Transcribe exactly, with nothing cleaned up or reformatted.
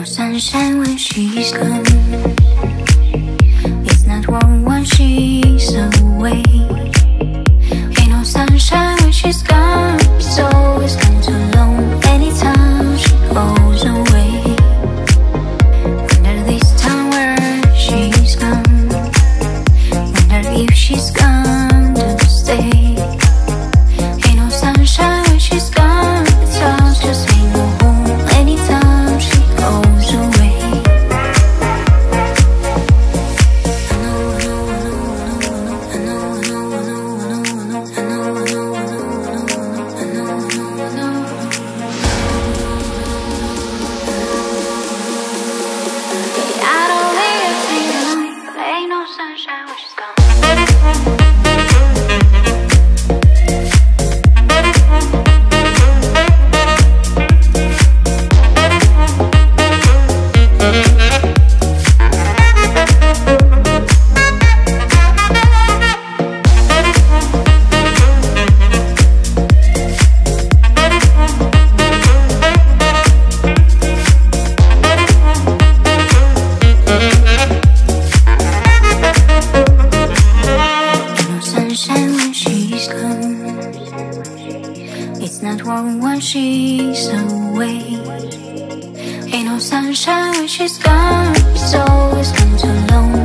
no sunshine when she's gone. It's not warm when she's away. Ain't no sunshine when she's gone. It's always gone too long. Anytime she goes away. Wonder this time where she's gone. Wonder if she's gone to stay. Ain't no sunshine when she's gone. It's all just ain't no home. Anytime she goes away. I know, I know, I know, I know, I know, I know, I know, I know, I know, I know, I know, I know. I don't live tonight, but ain't no sunshine when she's gone. It's not warm when she's away. Ain't no sunshine when she's gone. It's always gone too long.